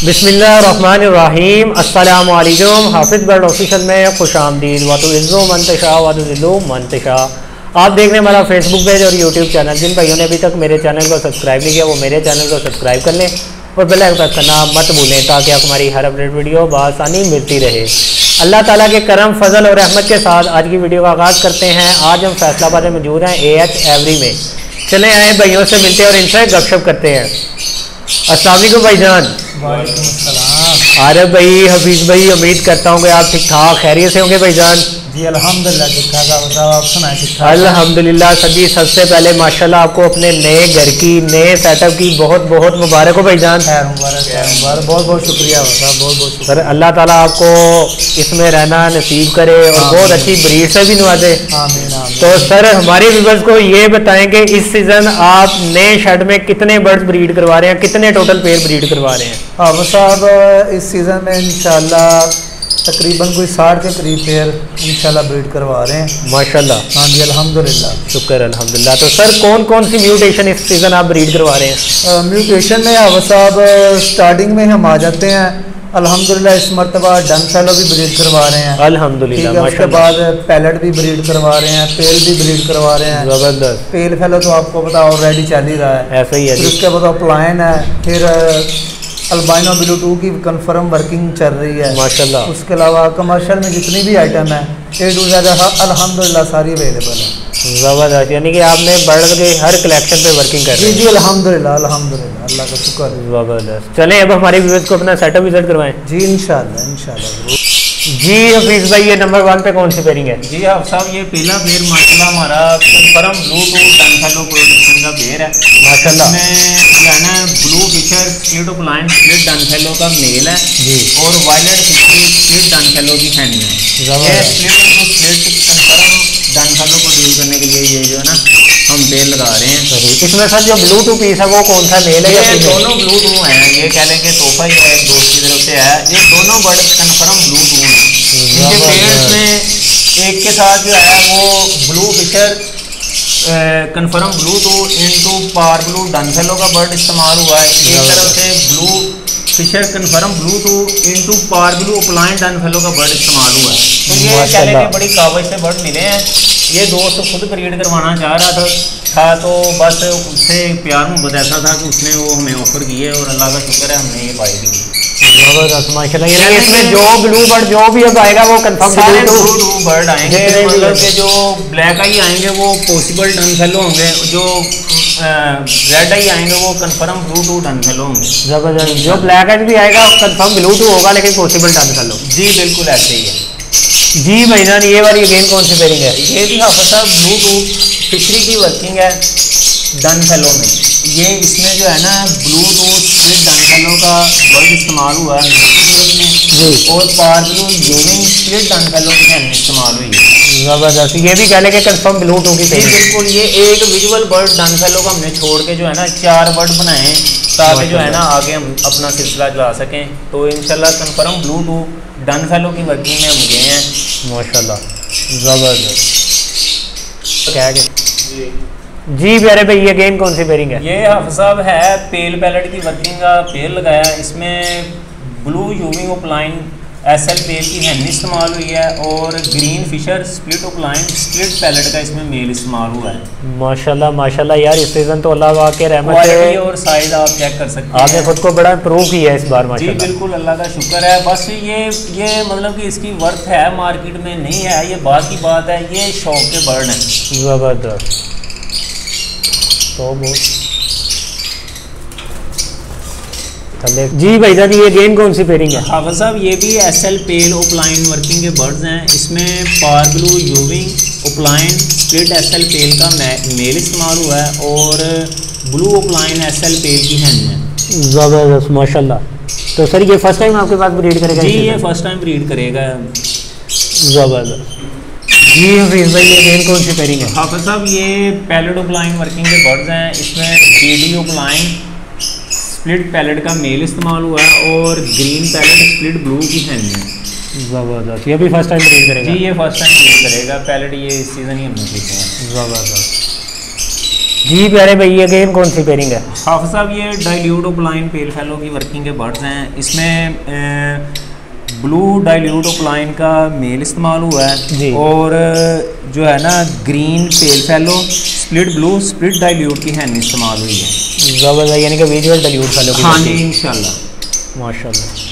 बिस्मिल्लाहिर्रहमानिर्रहीम अस्सलामु अलैकुम। हाफिज़ बर्ड ऑफिशियल में खुश आमदीद। वातुइज़्ज़ु मंतशा वातुज़िल्लु मंतशा। आप देख रहे हैं हमारा फेसबुक पेज और यूट्यूब चैनल। जिन भाइयों ने अभी तक मेरे चैनल को सब्सक्राइब नहीं किया वो मेरे चैनल को सब्सक्राइब कर लें और बेल आइकन प्रेस करना मत भूलें ताकि आपको हमारी हर अपडेट वीडियो बआसानी मिलती रहे। अल्लाह ताला के करम फजल और रहमत के साथ आज की वीडियो का आगाज़ करते हैं। आज हम फैसलाबाद में मौजूद हैं AH एवरी में। चले आए भाइयों से मिलते हैं और इनसे गपशप करते हैं। अस्सलाम वालेकुम भाईजान। वालेकुम सलाम। आरब भाई, हफीज़ भाई, उम्मीद करता हूँ कि आप ठीक ठाक खैरियत से होंगे भाईजान। जी अल्हम्दुलिल्लाह ठीक ठाक। आप सुनाएं ठीक ठाक? अल्हम्दुलिल्लाह। सभी सबसे पहले माशाल्लाह आपको अपने नए घर की नए सेटअप की बहुत बहुत मुबारक हो भाईजान। खैर मुबारक, बहुत बहुत शुक्रिया होता, बहुत बहुत शुक्रिया। सर अल्लाह ताला आपको इसमें रहना नसीब करे और बहुत अच्छी ब्रीड से भी नवाजे। आमीन आमीन। तो सर हमारे व्यूअर्स को ये बताएं कि इस सीज़न आप नए शेड में कितने बर्ड्स ब्रीड करवा रहे हैं, कितने टोटल पेयर ब्रीड करवा रहे हैं? हाँ साहब, इस सीज़न में इंशाल्लाह तकरीबन कोई 60 के करीब पेयर इंशाल्लाह ब्रीड करवा रहे हैं माशाल्लाह। हाँ जी अल्हम्दुलिल्लाह, शुक्र अल्हम्दुलिल्लाह। तो सर कौन कौन सी म्यूटेशन इस सीज़न आप ब्रीड करवा रहे हैं? म्यूटेशन में हाफिज़ साहब स्टार्टिंग में हम आ जाते हैं अल्हम्दुलिल्लाह। इस मरतबा डन फैलो भी ब्रीड करवा रहे हैं अल्हम्दुलिल्लाह। उसके बाद पैलेट भी ब्रीड करवा रहे हैं, पेल भी ब्रीड करवा रहे हैं। ज़बरदस्त। पेल फैलो तो आपको पता ऑलरेडी चल ही रहा है, ऐसा ही है। फिर उसके बाद प्लान है, फिर अल्बाइनो ब्लू 2 की कंफर्म वर्किंग चल रही है माशाल्लाह। उसके अलावा कमर्शियल में जितनी भी आइटम है A to Z अल्हम्दुलिल्लाह सारी अवेलेबल है। ज़बरदस्त। यानी कि आपने बर्ड के हर कलेक्शन पे वर्किंग कर रहे हैं। जी अल्हम्दुलिल्लाह अल्हम्दुलिल्लाह, अल्लाह का शुक्र है। ज़बरदस्त। चलें अब हमारे व्यूअर्स को अपना सेटअप विजिट करवाएं। जी इंशाल्लाह इंशाल्लाह। जी हफीज़ भाई, ये नंबर 1 पे कौन सी पेयरिंग है? जी आप साहब, ये पहला पेयर माशाल्लाह हमारा confirm blue two dun fallow production का पेयर है माशाल्लाह। इसमें जो है ना blue Fischer split opaline split dun fallow का मेल है जी और violet fischeri split dun fallow की फैमिली है। ये split to split confirm dun fallow को डील करने के लिए ये जो है ना हम पेयर लगा रहे हैं। इसमें सर जो ब्लू टू पीस है वो कौन सा मेल है या ये फीमेल? दोनों ब्लू टू हैं। ये कह लें कि तोहफा ही है एक दोस्त की तरफ से है। ये दोनों बर्ड कंफर्म ब्लू टू हैं। इनके पेयर्स में एक के साथ जो है वो blue Fischer confirm blue two into parblue dun fallow का बर्ड इस्तेमाल हुआ है। एक तरफ से blue Fischer confirm blue two into parblue opaline dun fallow का बर्ड इस्तेमाल हुआ है। तो ये कह लें कि बड़ी काबिज से बर्ड मिले हैं। ये दोस्त खुद ब्रीड करवाना चाह रहा था तो बस उससे प्यार मोहब्बत ऐसा था कि उसने वो हमें ऑफर किए और अल्लाह का शुक्र है हमने ये पाई दी। ज़बरदस्त माशाल्लाह। यानी इसमें जो ब्लू बर्ड जो भी अब आएगा वो कंफर्म ब्लू टू बर्ड आएंगे। मतलब कि जो ब्लैक आई आएंगे वो पॉसिबल डन फैलो होंगे, जो रेड आई आएंगे वो confirm blue two dun fallow होंगे। ज़बरदस्त। जो ब्लैक एज भी आएगा कंफर्म ब्लू टू होगा लेकिन पॉसिबल डन फैलो। जी बिल्कुल ऐसे ही है। जी भाईजान, ये वाली अगेन कौन सी पेयरिंग है? ये भी हाफिज़ साहब ब्लू टू फिशरी की वर्किंग है डन फैलो में। ये इसमें जो है ना blue two split dun fallow का बर्ड इस्तेमाल हुआ है जी और parblue euwing split dun fallow की फैमिली इस्तेमाल हुई है। ज़बरदस्त। ये भी कह लें कि कंफर्म ब्लू टू की जी पेयरिंग। बिल्कुल। ये एक विजुअल बर्ड डन फैलो का हमने छोड़ के जो है ना 4 बर्ड बनाए ताकि जो है ना आगे हम अपना सिलसिला चला सकें। तो इंशाल्लाह confirm blue two dun fallow की वर्किंग में हम गए हैं माशाल्लाह। ज़बरदस्त। क्या है जी प्यारे भाई, ये अगेन कौन सी पेयरिंग है? ये हाफिज़ साहब है पेल पैलेट की वर्किंग का पेल लगाया। इसमें blue euwing opaline SL pale की हैंड इस्तेमाल हुई है और green Fischer split opaline split pallid का इसमें मेल इस्तेमाल हुआ है। माशाल्लाह माशाल्लाह। यार इस सीज़न तो अल्लाह वाक़ के रहमत क्वालिटी से और साइज आप चेक कर सकते हैं। आपने खुद को बड़ा इम्प्रूव किया है इस बार जी माशाल्लाह। बिल्कुल, अल्लाह का शुक्र है। बस ये मतलब कि इसकी वर्थ है मार्केट में नहीं है, ये बात की बात है। ये शौक के बर्ड हैं। ज़बरदस्त। तो जी भाई साहब, ये गेम कौन सी पेयरिंग है? हाफिज़ साहब, ये भी SL पेल ओपलाइन वर्किंग के बर्ड्स हैं। इसमें parblue euwing opaline split SL pale का मेल इस्तेमाल हुआ है और ब्लू ओपलाइन SL पेल की हैंड है। ज़बरदस्त माशाल्लाह। तो सर ये फर्स्ट टाइम आपके पास ब्रीड करेगा? जी ये फर्स्ट टाइम ब्रीड करेगा। ज़बरदस्त। जी हफीज़ भाई, ये गेम कौन सी पेयरिंग है? हाफिज़ साहब, ये पैलेट ओपलाइन वर्किंग के बर्ड्स हैं। इसमें GD ओपलाइन स्प्लिट पैलेट का मेल इस्तेमाल हुआ है और ग्रीन पैलेट स्प्लिट ब्लू की हैंड है। ज़बरदस्त। ये भी फर्स्ट टाइम ब्रीड करेगा? जी ये फर्स्ट टाइम ब्रीड करेगा। पैलेट ये इस सीज़न ही हमने सीखा है। ज़बरदस्त। जी प्यारे भाई, ये गेम कौन सी पेयरिंग है? हाफिज़ साहब ये डाइल्यूट ओपलाइन पेल फेलो की वर्किंग के बर्ड्स हैं। इसमें ब्लू डाइल्यूट ओपलाइन का मेल इस्तेमाल हुआ है और जो है ना green pale fallow split blue split dilute की हैन इस्तेमाल हुई है। ज़बरदस्त, यानी कि विजुअल डाइल्यूट फेलो की। हाँ जी इंशाल्लाह माशाल्लाह।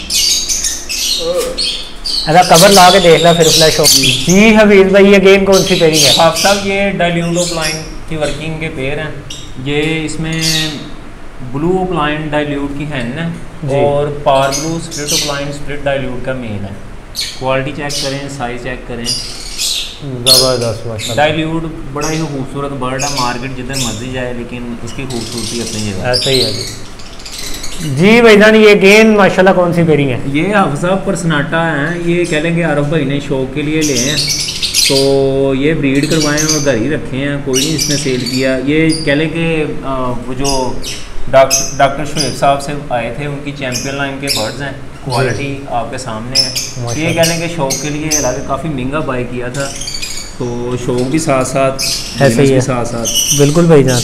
ऐसा कवर ला के देख ला फिर फ्लैश हो। जी हफीज़ भाई ये गेम कौन सी पेयरिंग है? हाफिज़ साहब ये डाइल्यूट ओपलाइन की वर्किंग के पेयर हैं। ये इसमें ब्लू ओपलाइन डाइल्यूट की हैन है और parblue split opaline split dilute का मेल है। क्वालिटी चेक करें, साइज चेक करें, ज़बरदस्त माशाल्लाह। डाइल्यूट बड़ा ही खूबसूरत बर्ड है, मार्केट जिधर मर्जी जाए लेकिन इसकी खूबसूरती अपनी जगह ऐसा ही है जी भाईजान। ये गेंद माशाल्लाह कौन सी पेयरिंग है? ये हाफिज़ साहब परसनाटा हैं। ये कह लेंगे आरफ भाई ने शौक के लिए ले हैं तो ये ब्रीड करवाएं और घर ही रखे हैं, कोई नहीं इसमें सेल किया। ये कह लें कि वो जो डॉक्टर शुएब साहब से आए थे उनकी चैम्पियन लाइन के बर्ड्स हैं। क्वालिटी आपके सामने है। ये कह लें कि शौक के लिए हालांकि काफ़ी महंगा बाई किया था तो शौक भी साथ साथ ऐसे ही है। साथ बिल्कुल भाईजान।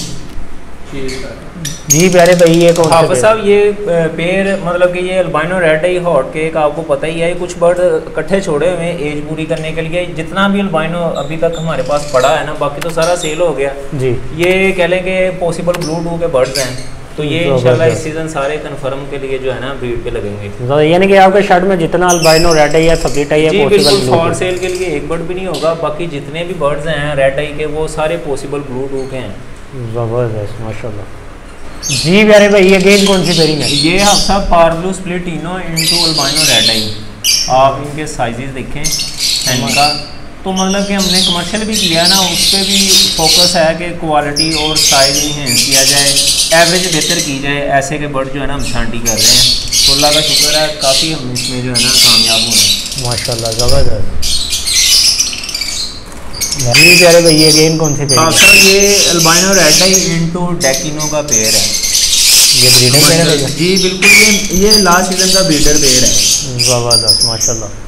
जी प्यारे भाई ये कौन हाफिज़ साहब ये पेड़ मतलब कि ये albino red eye hot cake आपको पता ही है। कुछ बर्ड इकट्ठे छोड़े हुए हैं एज पूरी करने के लिए। जितना भी अल्बाइनो अभी तक हमारे पास पड़ा है ना, बाकी तो सारा सेल हो गया जी। ये कह लें कि पॉसिबल ब्लू टू के बर्ड्स हैं तो ये इंशाल्लाह इस सीज़न सारे कन्फर्म के लिए जो है ना ब्रीड पे लगेंगे। यानी कि आपके शर्ट में जितना अल्बाइनो रेड आई है सब्जेक्ट आई है जी बिल्कुल फॉर सेल के लिए एक बर्ड भी नहीं होगा। बाकी जितने भी बर्ड्स हैं रेड आई के वो सारे पॉसिबल ब्लू टू के हैं। ज़बरदस्त माशाल्लाह। जी प्यारे भाई ये गेंद कौन सी पेयरिंग है? ये आप सब parblue split ino into albino red eye. आप इनके साइजेस देखें इनका तो मतलब कि हमने कमर्शियल भी किया ना, उस पर भी फोकस है कि क्वालिटी और साइज इन्हेंस किया जाए, एवरेज बेहतर की जाए। ऐसे के बर्ड जो है ना हम छांटी कर रहे हैं तो अल्लाह का शुक्र है काफ़ी हम इसमें जो है ना कामयाब हुए हैं माशाल्लाह। ज़बरदस्त। जी प्यारे भाई ये गेंद कौन सी पेयर है? सर ये अल्बाइनो रेड आई इनटू डेकिनो का पेयर है। ये ब्रीडर पेयर है? जी बिल्कुल ये लास्ट सीजन का ब्रीडर पेयर है। ज़बरदस्त माशाल्लाह।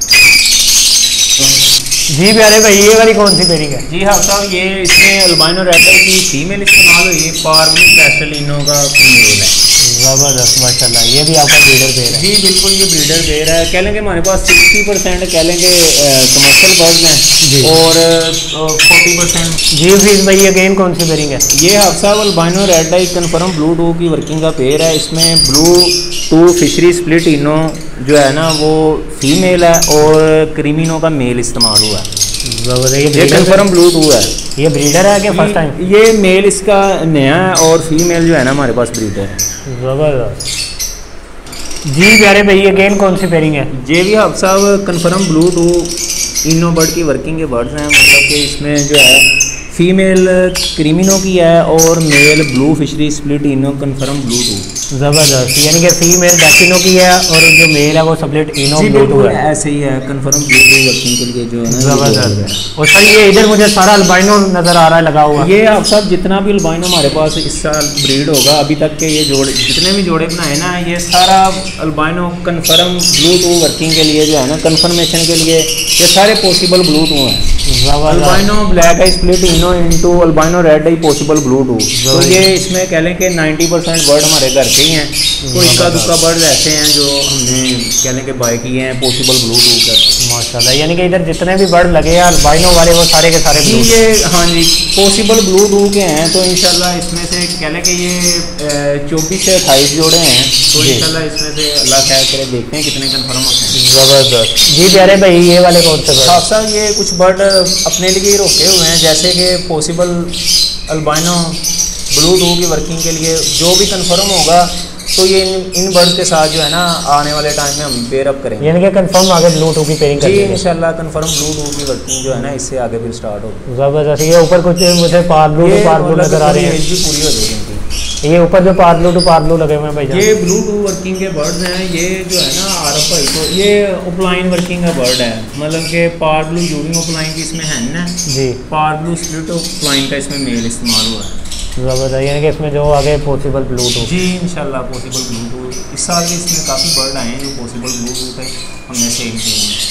जी प्यारे भाई ये वाली कौन सी पेयरिंग है? जी हाँ साहब ये इसमें अल्बाइनो रेड आई की फीमेल इस्तेमाल हुई है, पार्मी कैस्टलिनो का मेल है। ज़बरदस्त माशाल्लाह। ये भी आपका ब्रीडर पेयर है? जी बिल्कुल ये ब्रीडर पेयर है। कह लेंगे हमारे पास 60% कह लेंगे कमर्शियल बर्ड्स हैं और 40%। जी फिर भाई ये गेंद कौन सी पेयरिंग है? ये हाफसा albino red eye confirm blue two की वर्किंग का पेयर है। इसमें blue two fischeri split ino जो है ना वो फीमेल है और क्रीमिनो का मेल इस्तेमाल हुआ है। ये कन्फर्म ब्लू टू है। ये ब्रीडर है कि फर्स्ट टाइम? ये मेल इसका नया है और फीमेल जो है ना हमारे पास ब्रीडर है। ज़बरदस्त। जी प्यारे भाई ये गेंद कौन सी पेयरिंग है? ये भी आप साहब confirm blue two ino bird की वर्किंग के बर्ड्स हैं। मतलब कि इसमें जो है फीमेल क्रीमिनो की है और male blue fischeri split ino confirm blue two. ज़बरदस्त। यानी कि फीमेल डेकिनो की है और जो मेल है वो स्प्लिट इनो ब्लू टू है। ऐसे ही है कन्फर्म ब्लू टू वर्किंग के लिए जो है ना। ज़बरदस्त। और सर ये इधर मुझे सारा अल्बाइनो नज़र आ रहा है लगा हुआ। ये आप सब जितना भी अल्बाइनो हमारे पास इस साल ब्रीड होगा अभी तक के ये जोड़े जितने भी जोड़े बनाए ना ये सारा albino confirm blue two working के लिए जो है ना कन्फर्मेशन के लिए ये सारे पॉसिबल ब्लू टू हैं। Albino black eye split ino into albino red eye possible blue two. तो ये इसमें कह लें कि 90% बर्ड हमारे घर के ही हैं। तो इक्का दुक्का बर्ड ऐसे हैं जो हमने कह लें कि बाय किए हैं पॉसिबल ब्लू टू कर। माशाल्लाह। यानी कि इधर जितने भी बर्ड लगे हैं अल्बाइनो वाले वो सारे के सारे ब्लू। ये हाँ जी पॉसिबल ब्लू टू के हैं। तो इंशाल्लाह इसमें से कह लें कि ये 24 से 28 जोड़े हैं। तो इंशाल्लाह इसमें से अल्लाह खैर करे देखते हैं कितने कन्फर्म होते हैं। ज़बरदस्त। जी प्यारे भाई ये वाले कौन से बर्ड? साहब ये कुछ बर्ड अपने लिए रोके हुए हैं जैसे कि पॉसिबल अल्बाइनो ब्लू टू की वर्किंग के लिए जो भी कंफर्म होगा तो ये इन बर्ड के साथ जो है ना आने वाले टाइम में हम पेयर अप करेंगे। यानी कि कंफर्म आगे ब्लू टू की पेयरिंग जी इंशाल्लाह कंफर्म ब्लू टू की वर्किंग जो है ना इससे आगे फिर स्टार्ट होगी। ज़बरदस्त। ये ऊपर कुछ मुझे पार ब्लू नजर आ रहे हैं। एज भी पूरी हो जाएगी इनकी। ये ऊपर जो पार ब्लू लगे हुए हैं भाई ये ब्लू टू वर्किंग के बर्ड्स हैं। ये जो है ना आरफ भाई तो ये ओपलाइन वर्किंग का बर्ड है। मतलब कि पार ब्लू यूरिंग ओपलाइन की इसमें है ना जी। पार ब्लू स्प्लिट ओपलाइन का इसमें मेल इस्तेमाल हुआ है। ज़बरदस्त। यानी कि इसमें जो आगे पॉसिबल ब्लू टू। जी इंशाल्लाह पॉसिबल ब्लू टू इस साल के इसमें काफ़ी बर्ड आए हैं जो पॉसिबल ब्लू टू पे हमने सेल किए हैं।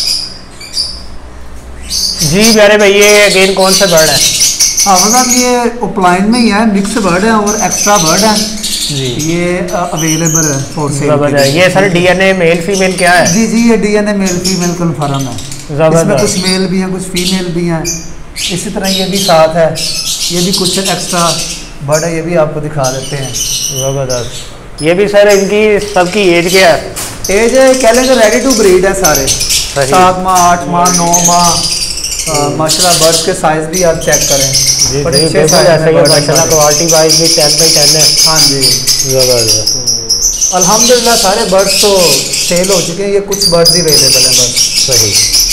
जी प्यारे भाई ये अगेन कौन सा बर्ड है? हाँ मतलब ये ओपलाइन में ही है, मिक्स बर्ड है और एक्स्ट्रा बर्ड है। जी। ये अवेलेबल है फॉर सेल। ज़बरदस्त। ये सर डीएनए मेल फीमेल क्या है? जी जी, ये डीएनए मेल फीमेल कन्फर्म है। इसमें कुछ मेल भी हैं, कुछ फीमेल भी हैं। इसी तरह ये भी साथ है, ये भी कुछ एक्स्ट्रा बर्ड है, ये भी आपको दिखा देते हैं। ज़बरदस्त। ये भी सर इनकी सबकी एज क्या है? एज कह लेंगे रेडी टू ब्रीड है सारे, 7 माह 8 माह 9 माह। माशाल्लाह बर्ड्स के साइज भी आप चेक करें, जी बड़े जी, अच्छे बिल्कुल साइज ऐसे ही हैं। माशाल्लाह क्वालिटी वाइज भी 10/10 है। हाँ जी, ज़बरदस्त। अल्हम्दुलिल्लाह सारे बर्ड्स तो सेल हो चुके हैं, ये कुछ बर्ड्स ही अवेलेबल हैं बस। सही।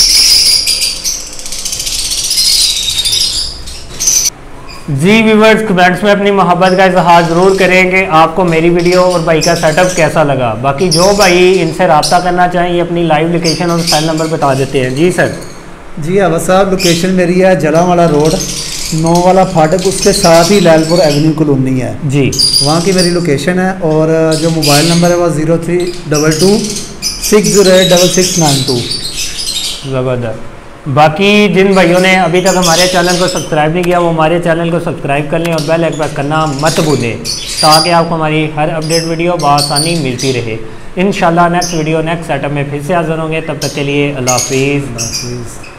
जी व्यूवर्स, कमेंट्स में अपनी मोहब्बत का इजहार ज़रूर करेंगे आपको मेरी वीडियो और भाई का सेटअप कैसा लगा। बाकी जो भाई इनसे रब्ता करना चाहिए अपनी लाइव लोकेशन और मोबाइल नंबर बता देते हैं। जी सर। जी अवध साहब, लोकेशन मेरी है जलावाला रोड 9 वाला फाटक, उसके साथ ही लैलपुर एवेन्यू कॉलोनी है जी, वहाँ की मेरी लोकेशन है। और जो मोबाइल नंबर है वो 0322 6086692। ज़बरदस्त। बाकी जिन भाइयों ने अभी तक हमारे चैनल को सब्सक्राइब नहीं किया वो हमारे चैनल को सब्सक्राइब कर लें और बेल आइकन प्रेस करना मत भूलें ताकि आपको हमारी हर अपडेट वीडियो बआसानी मिलती रहे। इंशाल्लाह नेक्स्ट वीडियो नेक्स्ट सेटअप में फिर से हाज़िर होंगे, तब तक के लिए अल्लाह हाफिज़।